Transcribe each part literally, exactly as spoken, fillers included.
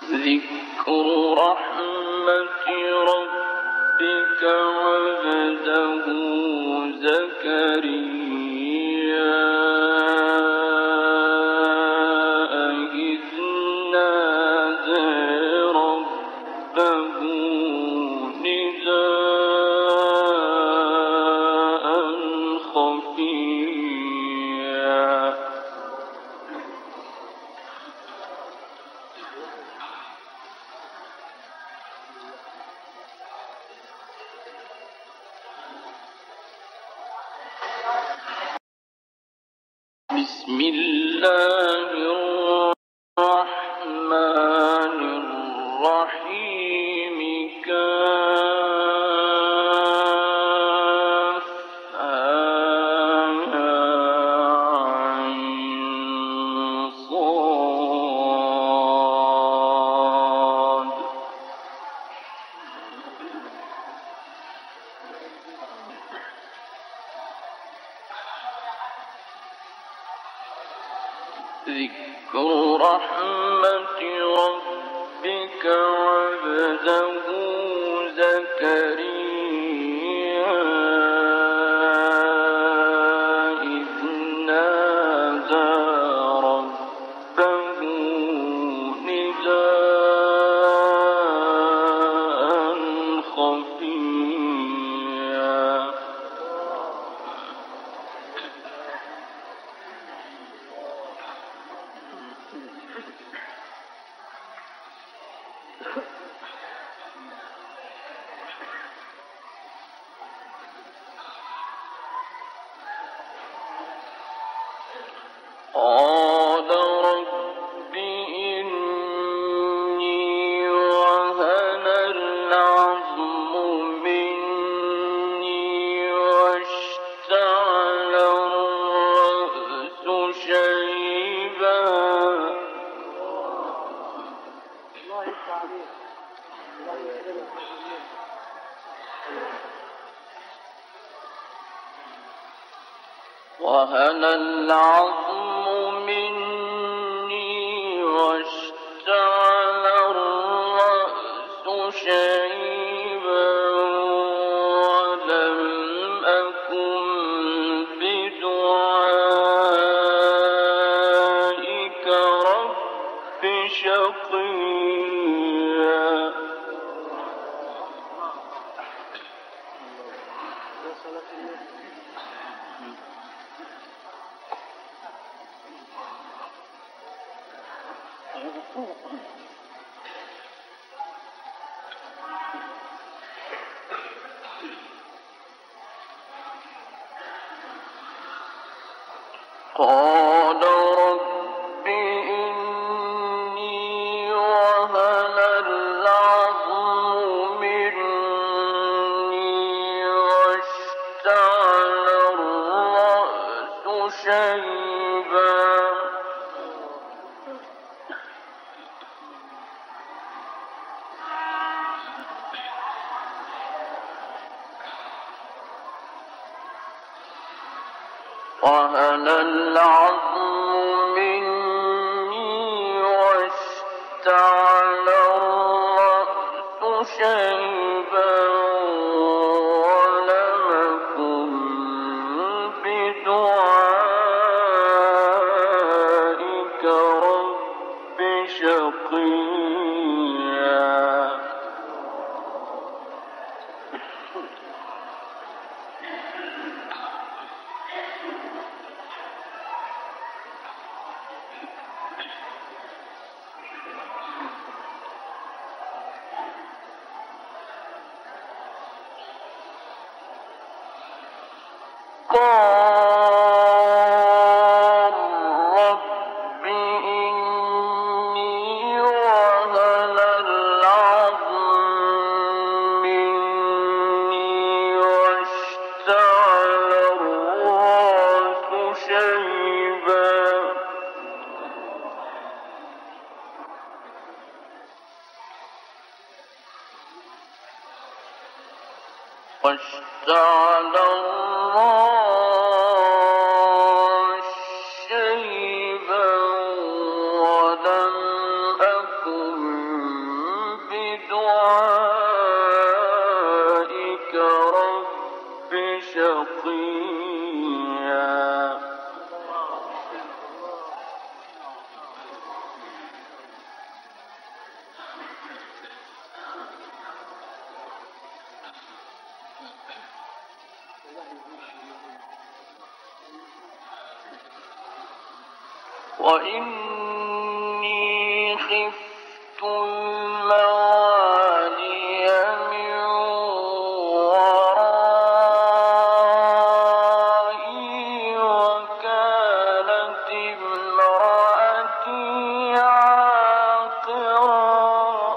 ذكر رحمة ربك عبده زكريا إذ نادى ربه نداء خفيا بسم الله الرحمن الرحيم كافها عين صاد ذكر رحمة ربك عبده زكريا إذ نادى ربه نداء خفيا قال رب إني وهن العظم مني واشتعل الرأس شيبا وهن العظم مني واشتعل الرأس شيبا ولم أكن بدعائك رب شقيا قال رب إني وهن العظم مني واشتعل الرأس شيبا وهن العظم مني واشتعل الرأس شيبا ولم أكن بدعائك رب شقيا قال رب إني وهن العظم مني واشتعل الرأس شيبا واشتعل الرأس شيبا ولم أكن وإني خفت الموالي من ورائي وكانت امرأتي عاقرا.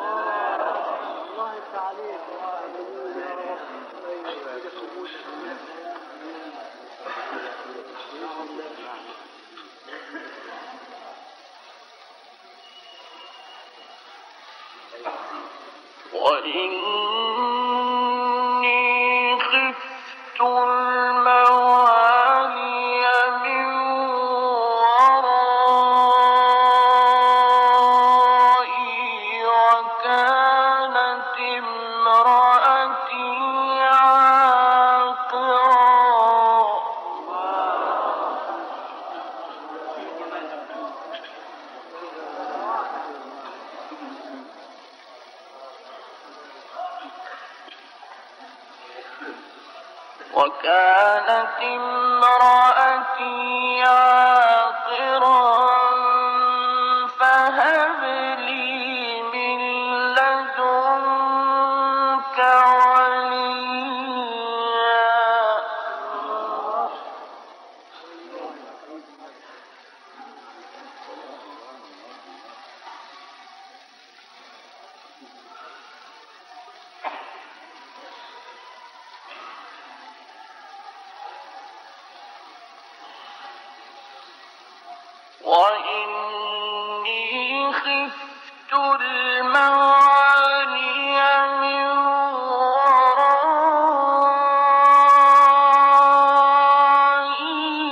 وإني خفت الموالي من ورائي وكانت امرأتي عاقرا. وكانت امرأتي عاقرا فهب لي من لدنك وليا. وإني خفت الموالي من ورائي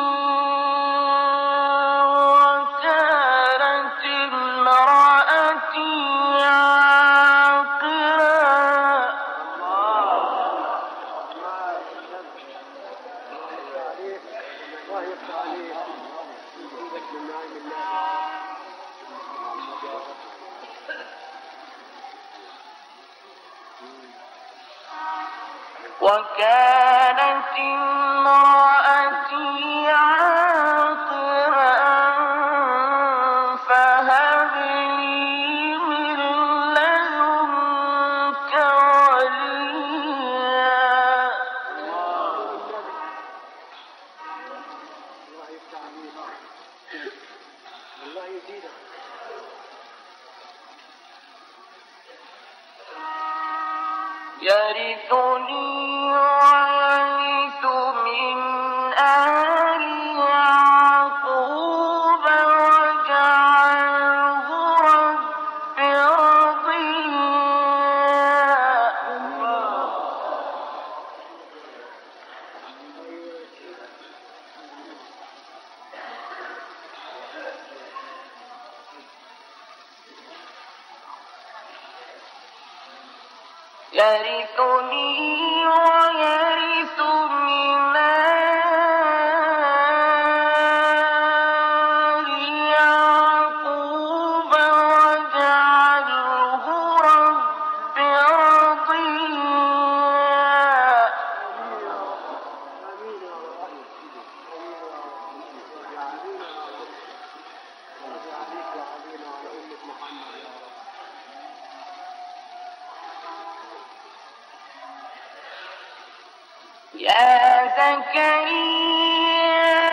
وكانت امرأتي عاقرا. وكانت امرأتي عاقرا فهب لي من لدنك وليا. يرثني ويرث من آل يعقوب واجعله رب رضيا. يرثني ويرث من آل يعقوب واجعله رب رضيا. يا زكريا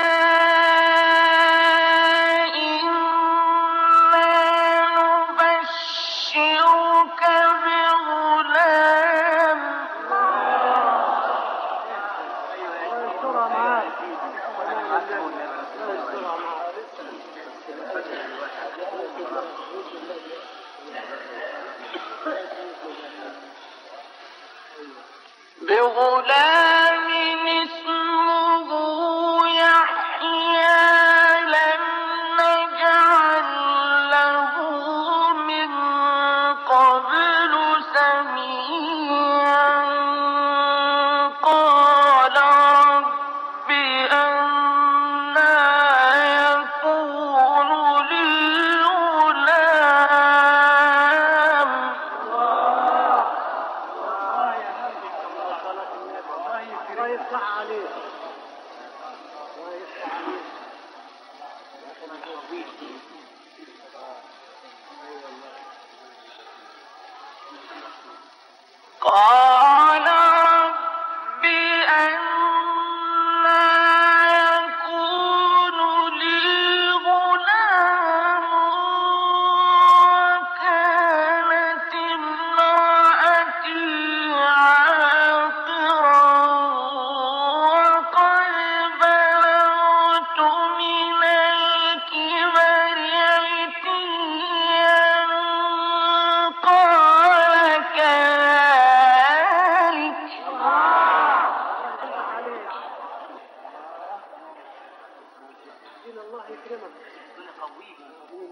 إنا نبشرك بغلام. بغلام اسمه يحيى لم نجعل له من قبل سميعا. قال رب أنى يكون لي غلام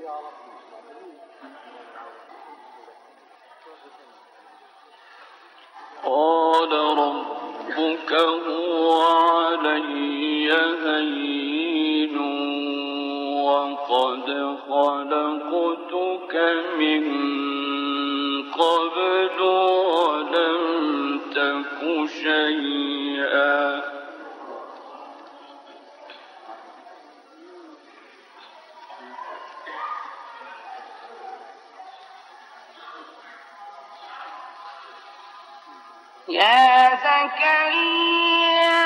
قال ربك هو علي هين وقد خلقتك من قبل ولم تك شيئا يا زكريا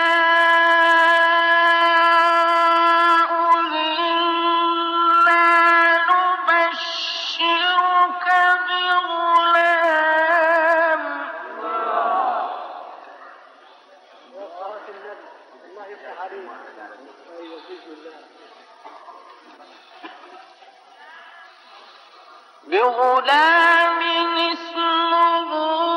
إنا نبشرك بغلام بغلام اسمه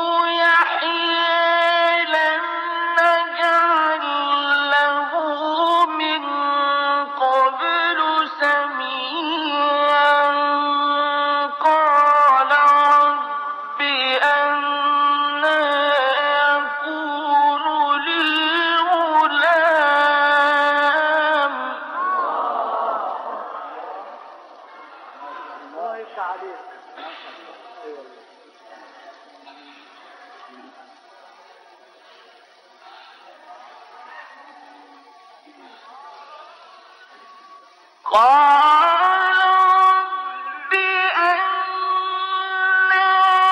قال رب أنى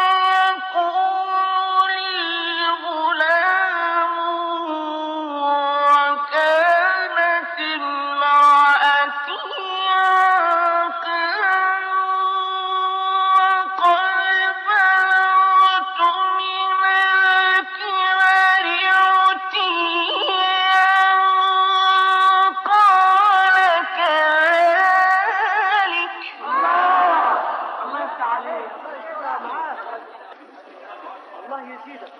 يكون لي غلام وكانت امرأتي عاقرا وقد بلغت من الكبر عتيا قال كذلك الله يزيدك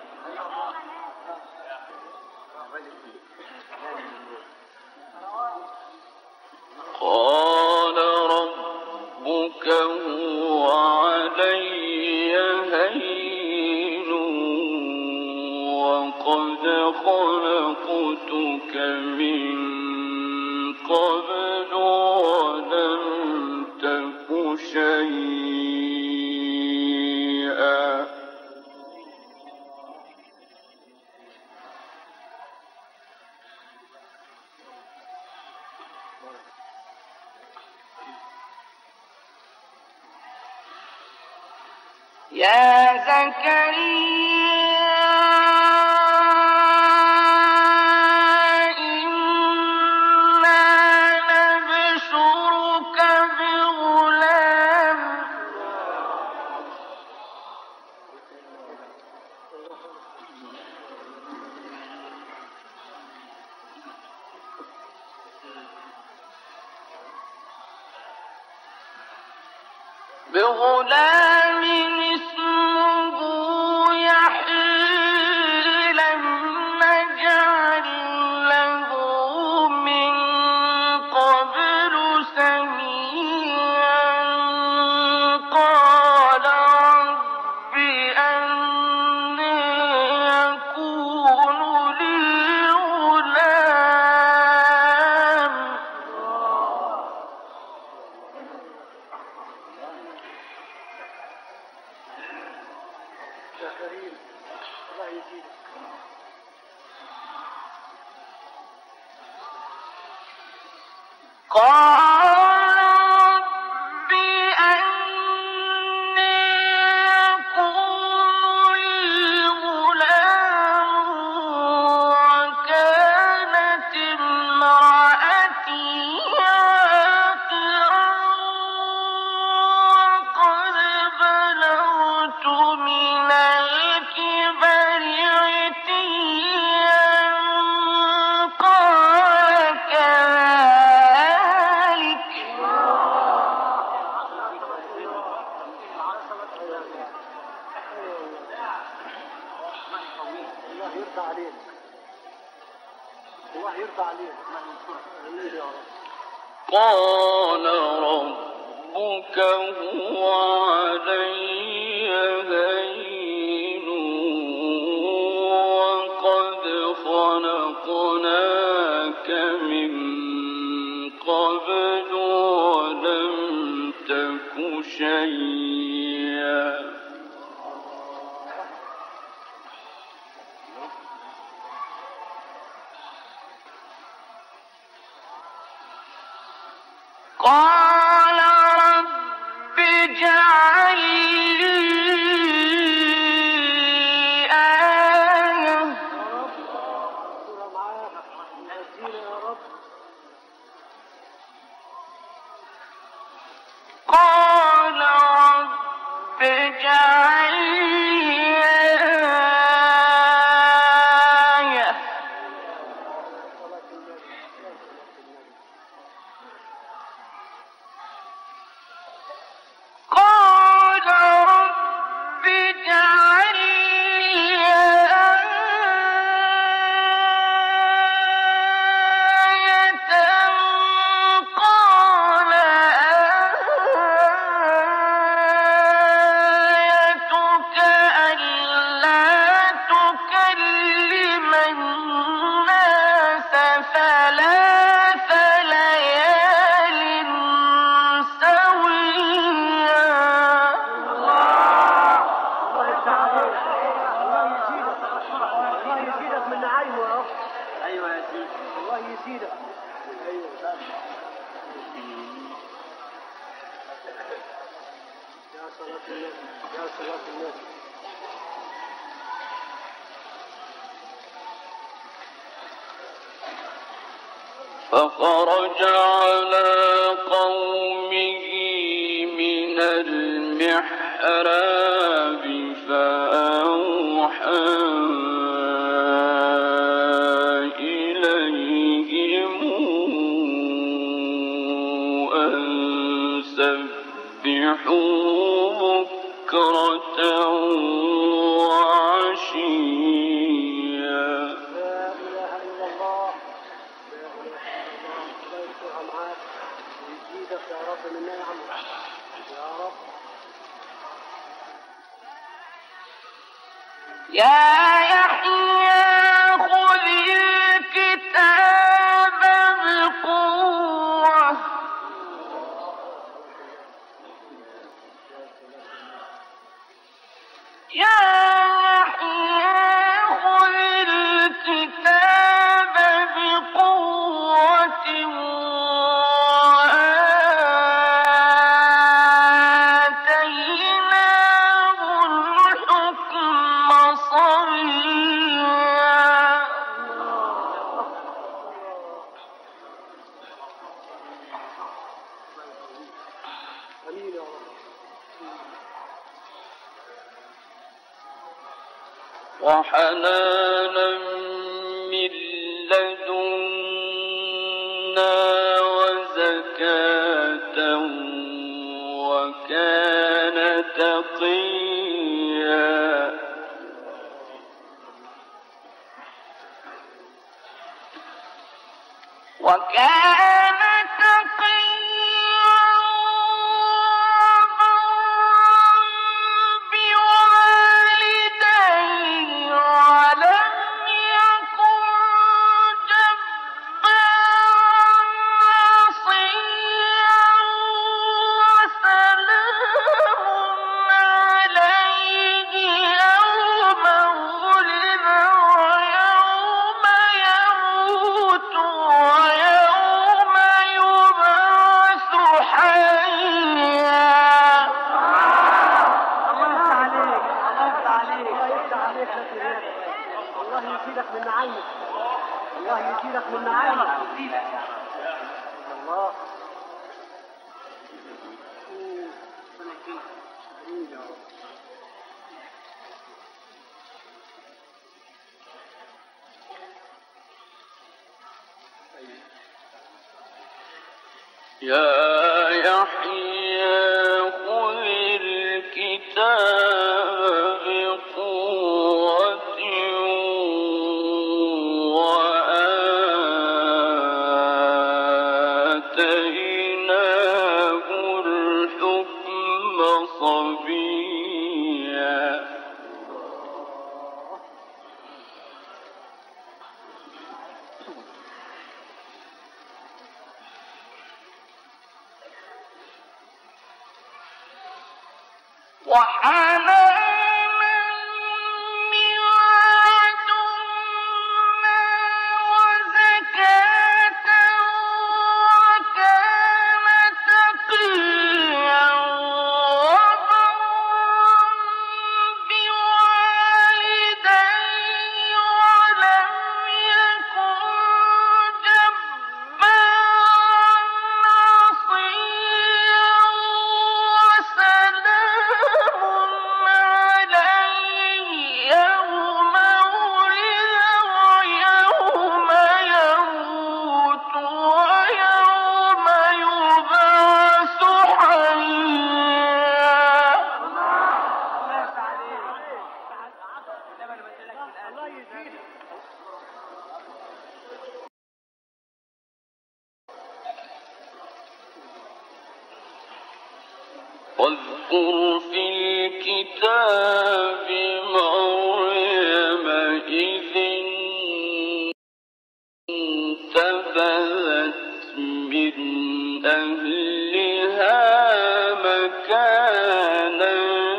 قال ربك هو علي هين وقد خلقتك من قبل ولم تك شيئا يا زكريا إنا نبشرك بغلام بغلام اسمه يحيى لم نجعل له من قبل سميا قال رب أنى يكون لي غلام قال رب أنى يكون لي غلام وكانت امرأتي عاقرا وقد بلغت من الكبر عتيا قال كذلك الله يرضى عليك الله يرضى عليك قال رب ربك هو علي هين وقد خلقناك من قبل ولم تك شيئا قال رب اجعل لي آية قال رب اجعل لي آية قال رب اجعل لي آية قال آيتك ألا تكلم الناس ثلاث ليال سويا الله يزيدك من نعيمه يا رب. ايوه يا سيدي الله يزيدك. ايوه يا صلاة النبي يا صلاة النبي. فخرج على قومه من المحراب فأوحى إليهم أن سبحوا بكرة وعشيا. لا اله الا الله. لا اله الا الله. الله يسترها معاك ويزيدك يا رب من نعمه يا رب. يا يحيى خذ الكتاب بقوة يا يحيى خذ الكتاب بقوة وآتيناه الحكم صبيا. امين يا رب. وحنانا من لدنا وزكاة وكان تقيا. وكان تقيا بوالديه ولم يكن جبارا عصيا وسلام عليه يوم ولد ويوم يموت ويوم يبعث حيا. الله يفتح عليك. الله يفتح عليك. الله يزيدك من نعيمك. الله يزيدك من نعيمك. الله. امين يا رب. يا يحيى خذ الكتاب بقوة وآتيناه صفيا وحنانا من لدنا وزكاة وكان تقيا وبرا بوالديه ولم يكن جبارا عصيا وسلام عليه يوم ولد ويوم يموت ويوم يبعث حيا. واذكر في الكتاب مريم إذ انتبذت من أهلها مكانا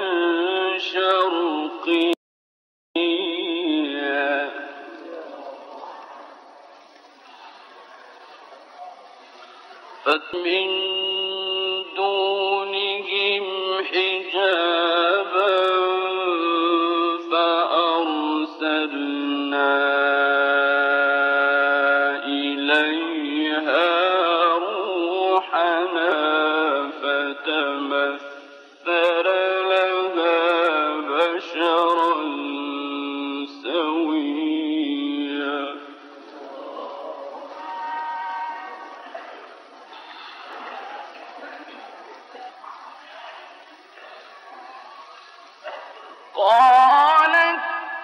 شرقيا فمن دونهم حجابا فأرسلنا إليها روحنا فتمثل لها بشرا سويا قالت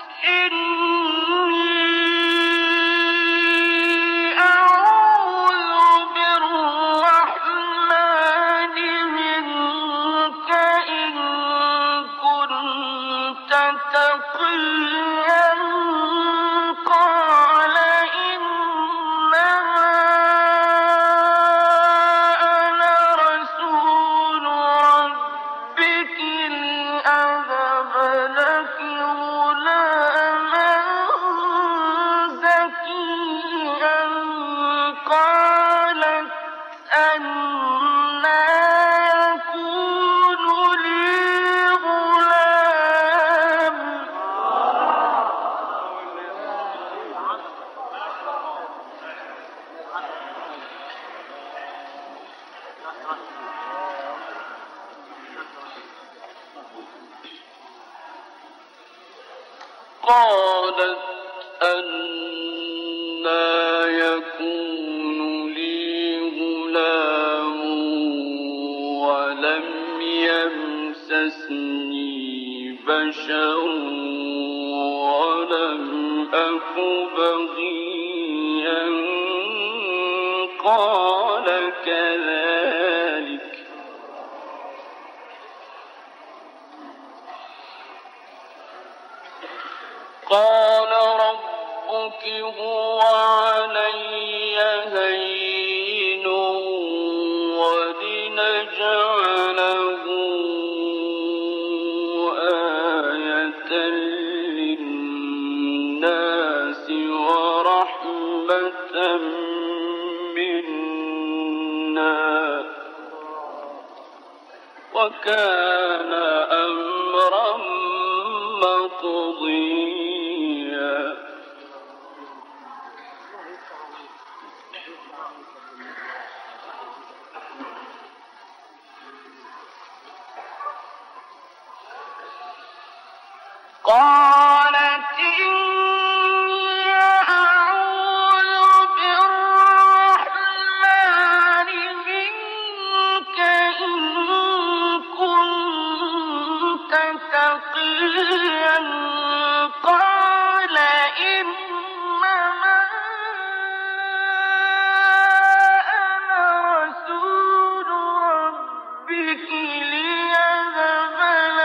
إني أعوذ بالرحمن منك إن كنت تقيا. قال إنما أنا رسول ربك لأهب لك غلاما زكيا. قالت أنى يكون لي غلام قالت أنى يكون لي غلام ولم يمسسني بشر ولم أك بغيا. قال كذلك قال ربك هو علي هين ولنجعله آية للناس ورحمة منا وكان أمرا مقضيا. قالت إني أعوذ بالرحمن منك إن كنت تقيا. قال إنما أنا رسول ربك ليهب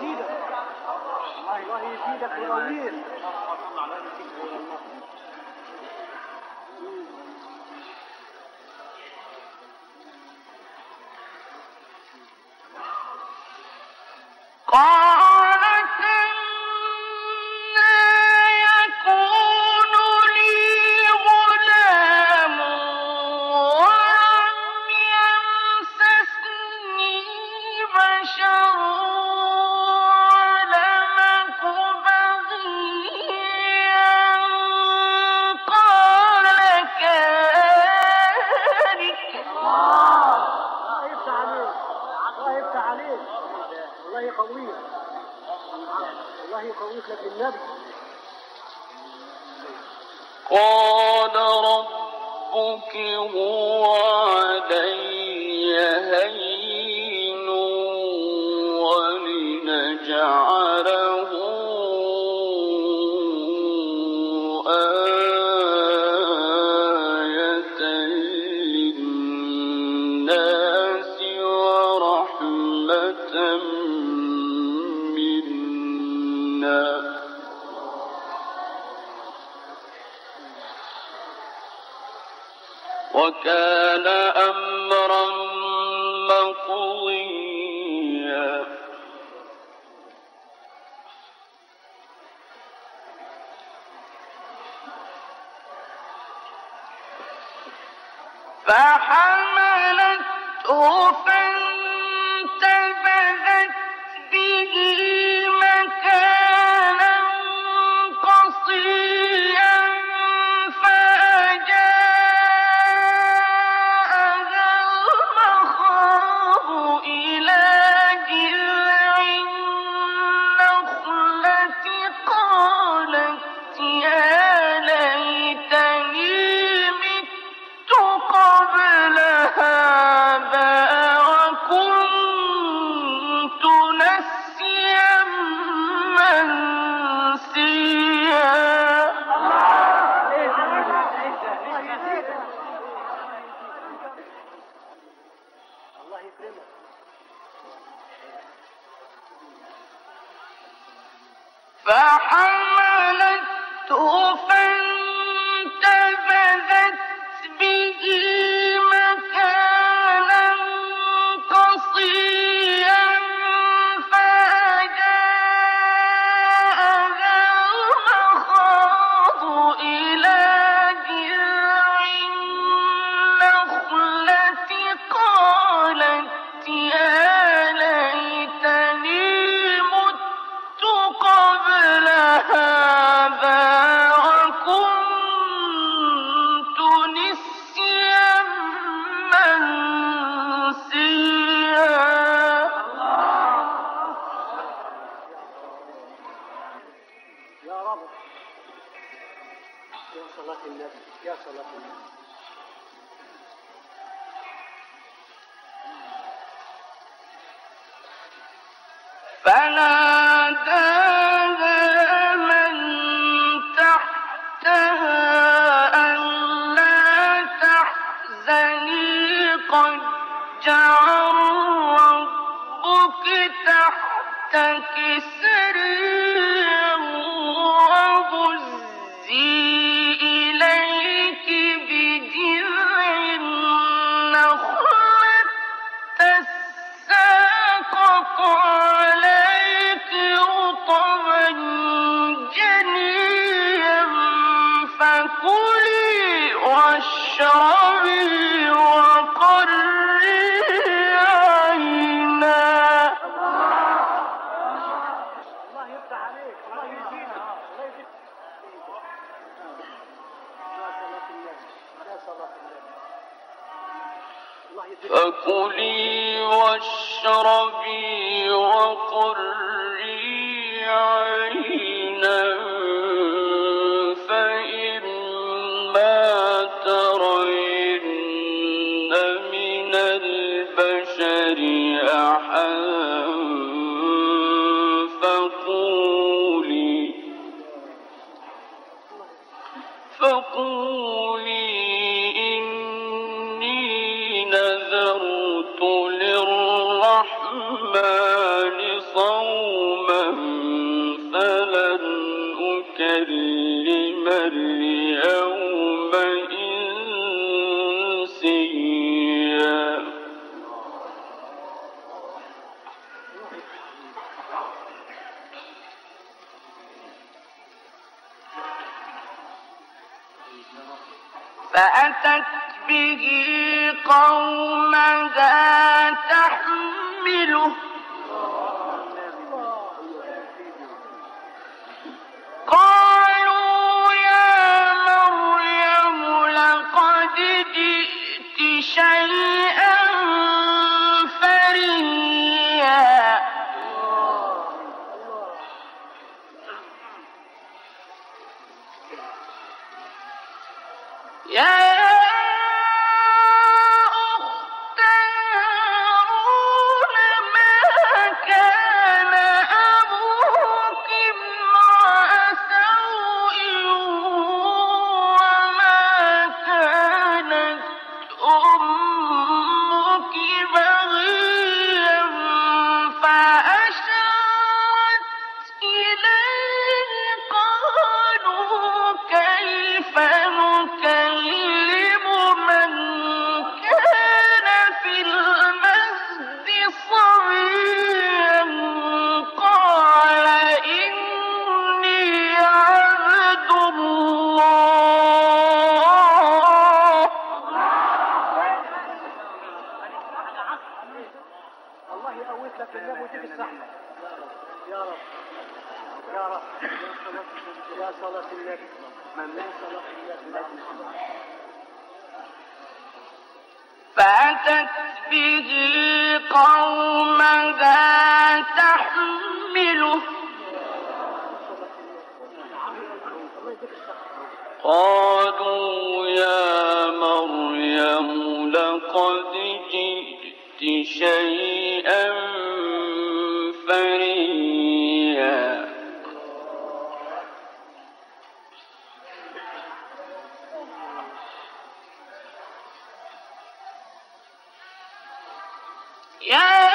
يزيدك الله يزيدك ويقويك. قالت أنى يكون لي غلام ولم يمسسني بشر ولم أك بغيا قال كذلك. الله يفتح عليك الله يفتح عليك الله يقويك الله يقويك لك النبي. قال ربك هو علي هين ولنجعله آية للناس ورحمة منا وكان أمرا مقضيا. فحملته فانتبذت به مكانا قصيا فأجاءها المخاض إلى جذع النخلة قالت يا ليتني مت قبل هذا وكنت نسيا منسيا. الله يكرمك. فحملته فانتبذت به مكانا قصيا فأجاءها المخاض إلى جذع النخلة قالت يا ليتني مت قبل هذا وكنت نسيا منسيا. يا رب يا صلاة النبي يا صلاة النبي. فناداها من تحتها ألا تحزني قد جعل ربك تحتك سريا وهزي إليك بجذع النخلة تساقط عليك رطبا جنيا فكلي واشربي وقري عينا. الله يفتح عليك الله يزيدك الله يزيدك. يا صلاة النبي يا صلاة النبي. الله يزيدك. فكلي واشربي وقري عينا فإما ترين من البشر أحدا فقولي فقولي إني نذرت للرحمن صوما اليوم إنسيا فأتت به قومها تحمله قالوا يا مريم لقد جئت شيئا فريا يا أخت هارون ما كان أبوك امرأ سوء وما كانت أمك بغيا فأشارت إليه قالوا كيف نكلم من كان في المهد صبيا قال إني عبد الله الله يقويك لك النبي ويديك الصحة يا رب يا رب يا صلاة النبي من صلاة النبي فأتت به قومها تحمله قالوا يا مريم لقد جئت شيئا فريا يا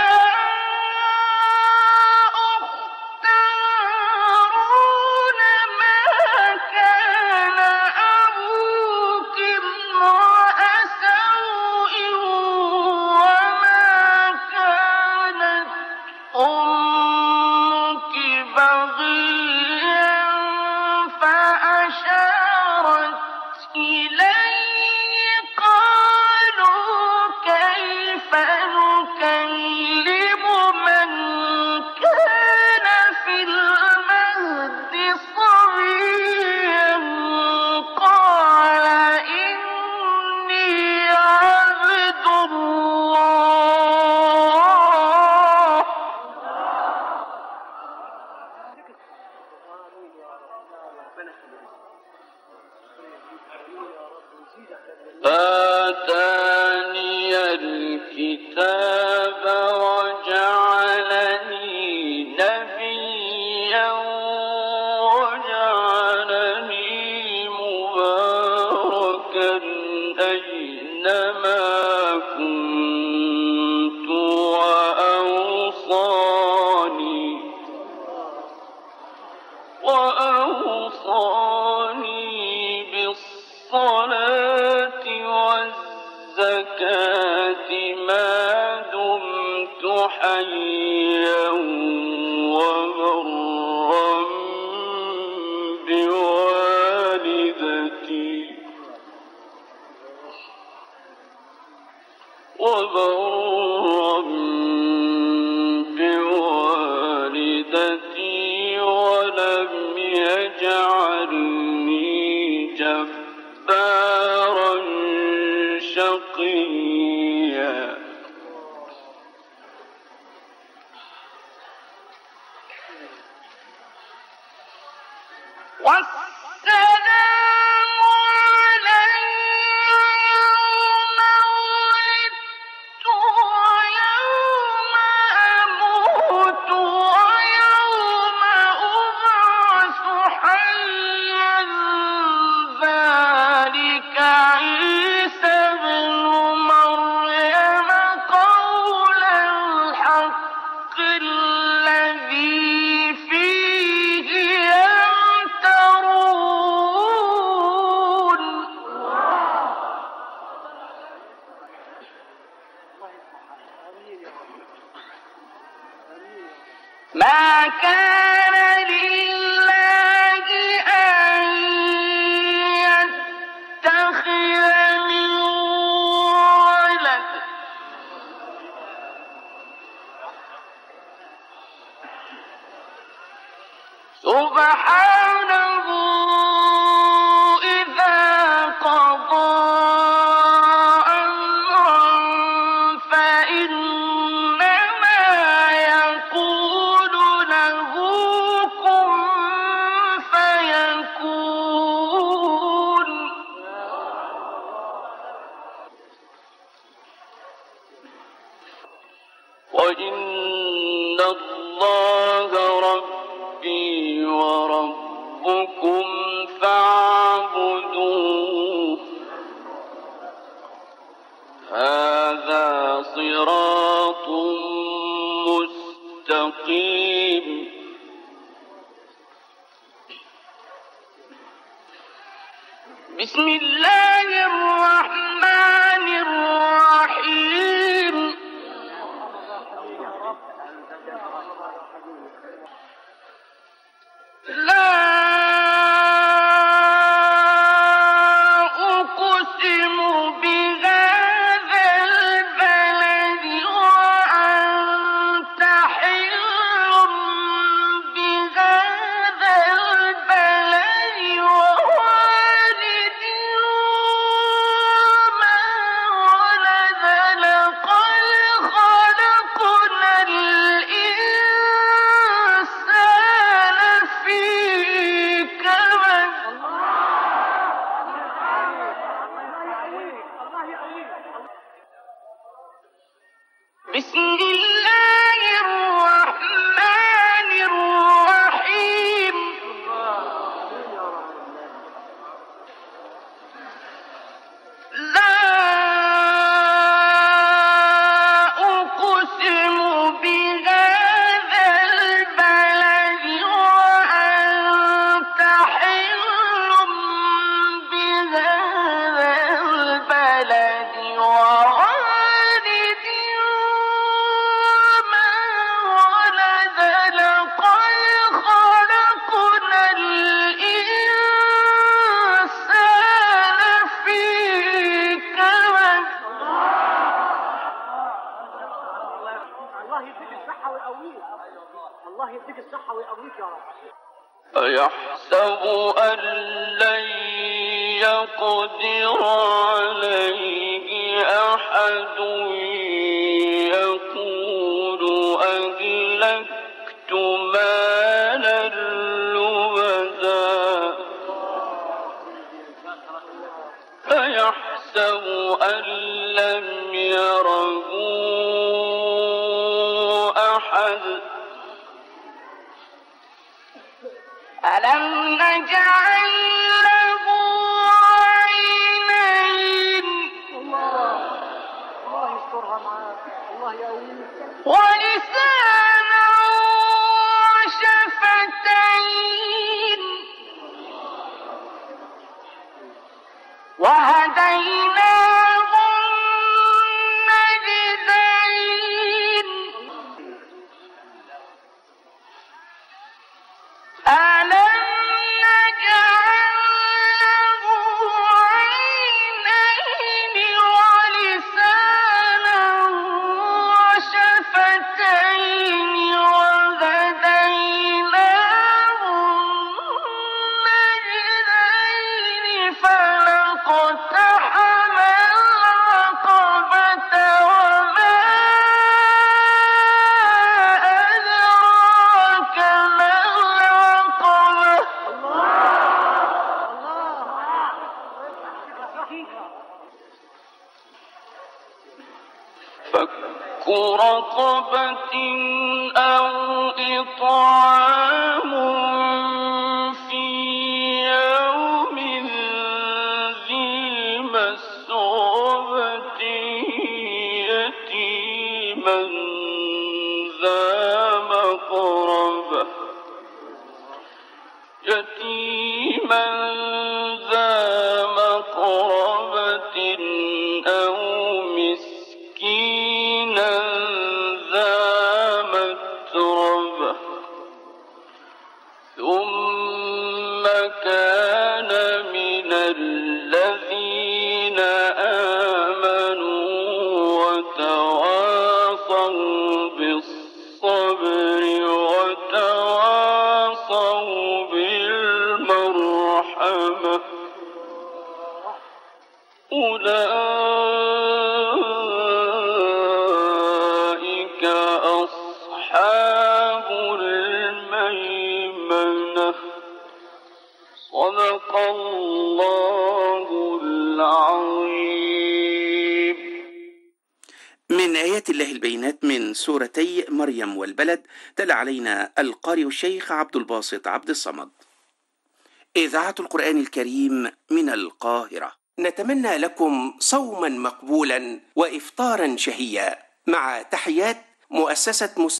أخت هارون ما كان أبوك امرأ سوء وما كانت أمك بغيا فأشارت إليه قالوا كيف نكلم من كان في المهد صبيا قال إني عبد الله آتاني الكتاب وجعلني نبيا وجعلني مباركا أينما كنت وأوصاني وأوصاني بالصلاة والزكاة ما دمت حيا وبرا بوالدتي وبرا بوالدتي ولم يجعلني جبارا شقيا والسلام علي يوم ولدت ويوم أموت ويوم أبعث حيا ذلك عيسى ابن مريم قول الحق الذي فيه يمترون ما كان لله أن يتخذ من ولد سبحانه إذا قضى أمرا فإنما يقول له كن فيكون. وإن الله ربي وربكم فاعبدوه هذا صراط مستقيم. بسم الله الرحمن الرحيم. لا أقسم بهذا البلد وأنت حل بهذا البلد ووالد وما ولد لقد خلقنا الإنسان في كبد. بسم الله الرحمن الرحيم. لا أقسم بهذا البلد وأنت حل بهذا البلد ووالد وما ولد لقد خلقنا الإنسان في كبد. الله يديك الصحة ويقويك. الله يديك الصحة ويقويك يا رب. أيحسب أن لن يقدر عليه أحد يقول أهلكت مالا لبدا أيحسب أن لم يره أحد ألم نجعل له عينين الله يسترها معاك. الله يقويك. ولسانا وشفتين وهديناه النجدين. ألم نجعل له عينين ولسانا وشفتين وهديناه النجدين فلاقتحم العقبة وما أدراك ما العقبة. فك رقبة أو إطعام في يوم ذي مسغبة يتيما ذا مقربة يتيما ذا مقربة أو مسكين وتواصوا بالصبر وتواصوا بالمرحمة أولئك أصحاب الميمنة صدق الله العظيم. من آيات الله البينات من سورتي مريم والبلد، تلا علينا القارئ الشيخ عبد الباسط عبد الصمد. إذاعة القرآن الكريم من القاهرة، نتمنى لكم صوما مقبولا وإفطارا شهيا، مع تحيات مؤسسة